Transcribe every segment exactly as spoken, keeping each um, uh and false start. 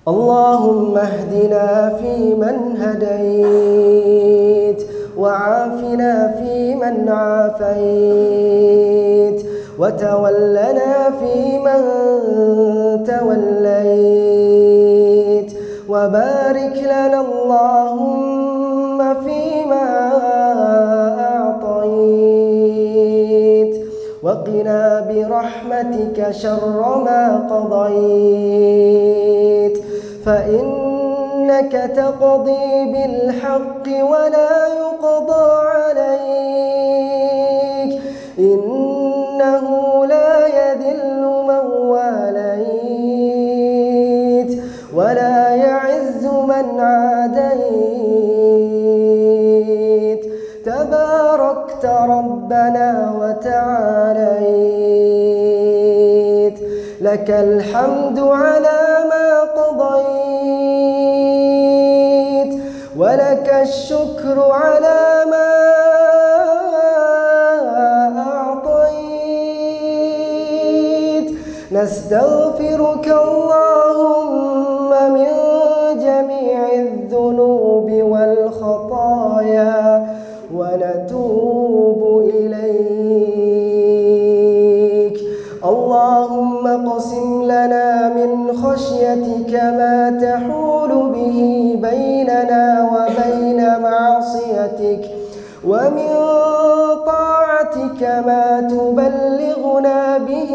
اللهم اهدنا فيمن هديت، وعافنا فيمن عافيت، وتولنا فيمن توليت، وبارك لنا اللهم فيما أعطيت، وقنا برحمتك شر ما قضيت، فإنك تقضي بالحق ولا يقضى عليك، إنه لا يذل من واليت ولا يعز من عاديت، تباركت ربنا وتعاليت، لك الحمد على ما قضيت، ولك الشكر على ما أعطيت، نستغفرك اللهم من جميع الذنوب والخطايا ونتوب إليك. اللهم اقسم لنا من خشيتك ما تحول به بيننا وبين معصيتك، ومن طاعتك ما تبلغنا به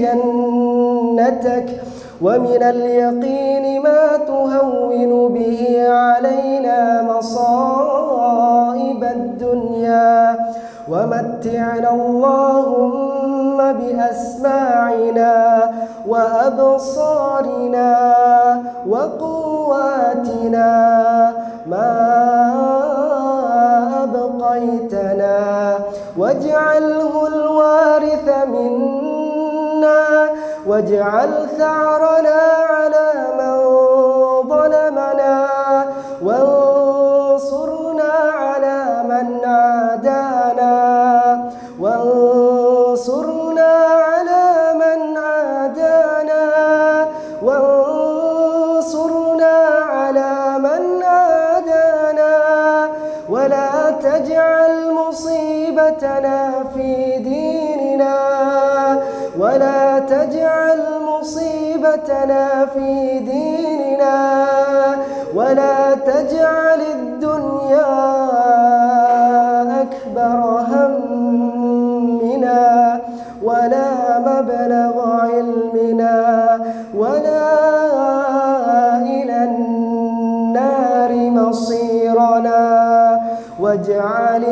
جنتك، ومن اليقين ما تهون به علينا مصائب الدنيا، ومتعنا اللهم بأسماعنا وأبصارنا وقواتنا ما أبقيتنا، واجعله الوارث منا، واجعل ثأرنا على من ظلمنا، وانصرنا على من عادانا، وانصرنا على من عادانا، وانصرنا على من عادانا، ولا تجعل مصيبتنا في ديننا، ولا تجعل مصيبتنا في ديننا، ولا تجعل الدنيا أكبر همنا، ولا مبلغ علمنا، ولا إلى النار مصيرنا، واجعل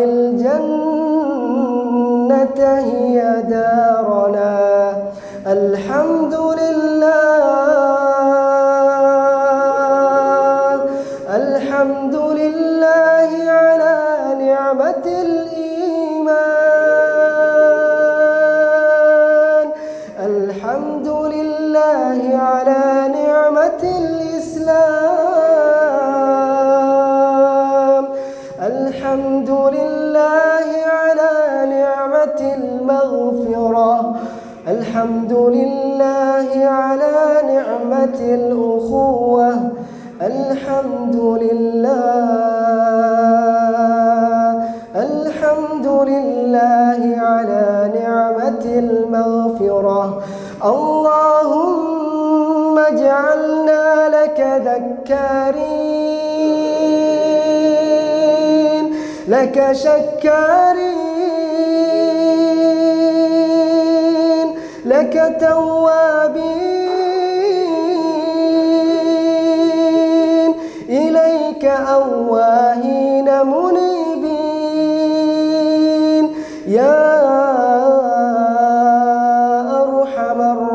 الجنة هي دارنا. الحمد لله، الحمد لله على نعمة الإيمان، الحمد لله على نعمة الإسلام، الحمد لله على نعمة المغفرة، الحمد لله على نعمة الأخوة، الحمد لله، الحمد لله على نعمة المغفرة. اللهم اجعلنا لك ذكارين، لك شكارين، لك توابين، إليك أواهين منيبين، يا أرحم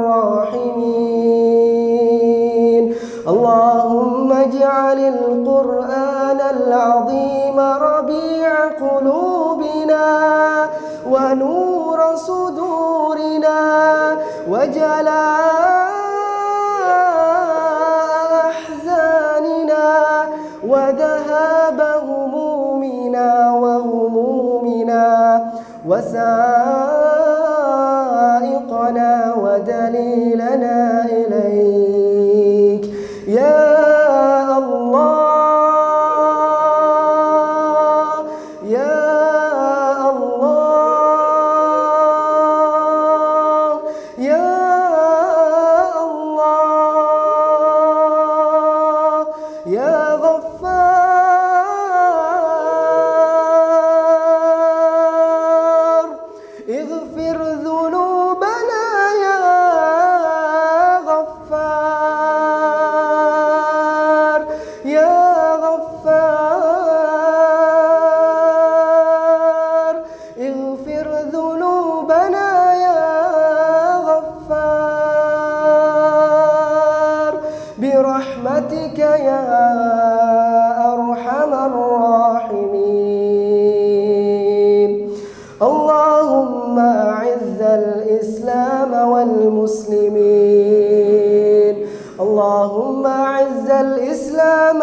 الراحمين. اللهم اجعل القرآن العظيم ربيع قلوبنا ونور صدورنا وجلاء أحزاننا وذهاب همومنا وغمومنا وسائقنا ودليلنا إليك، يا برحمتك يا أرحم الراحمين. اللهم أعز الإسلام والمسلمين. اللهم أعز الإسلام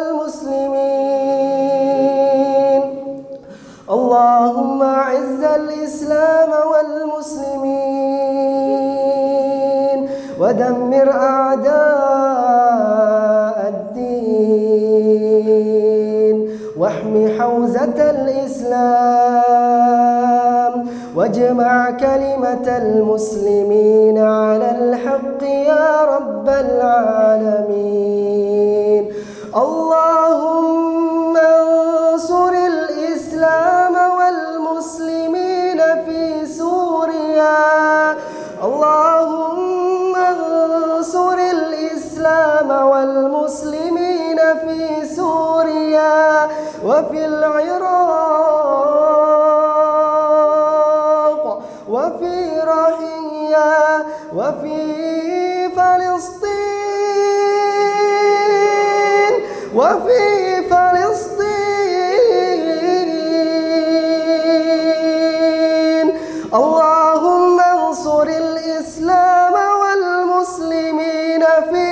والمسلمين. اللهم أعز الإسلام والمسلمين ودمر أعداء الدين واحم حوزة الإسلام واجمع كلمة المسلمين على الحق يا رب العالمين. اللهم انصر الإسلام والمسلمين في سوريا. اللهم انصر الإسلام والمسلمين في سوريا وفي العراق وفي رحية وفي فلسطين وفي فلسطين. اللهم انصر الإسلام والمسلمين في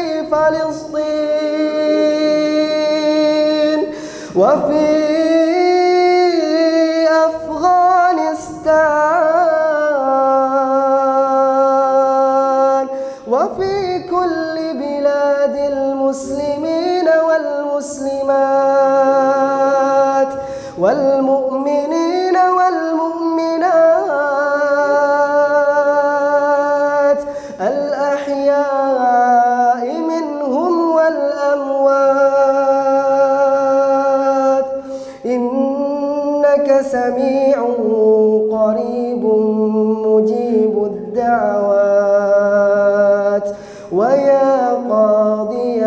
فلسطين وفي أفغانستان وفي كل بلاد المسلمين والمسلمات والمؤمنين والمؤمنات الأحياء منهم والأموات إنك سميع قريب مجيب الدعوات ويا قاضي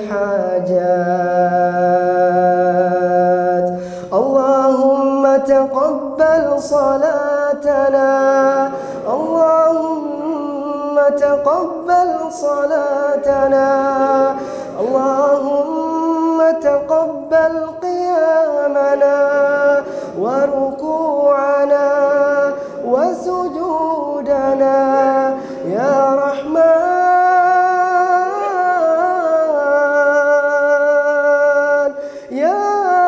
الحاجات. اللهم تقبل صلاتنا. اللهم تقبل صلاتنا. اللهم تقبل قيامنا وركوعنا وسجودنا يا رحمن يا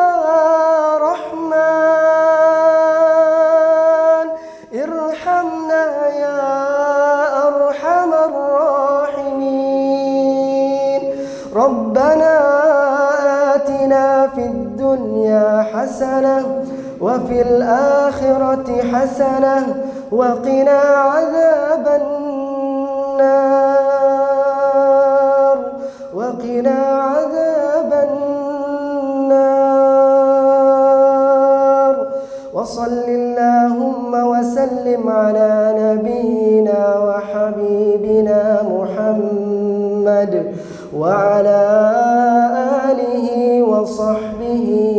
رحمن ارحمنا يا أرحم الراحمين. ربنا آتنا في الدنيا حسنة وفي الآخرة حسنة وقنا عذاب النار وقنا عذاب النار. وصل اللهم وسلم على نبينا وحبيبنا محمد وعلى آله وصحبه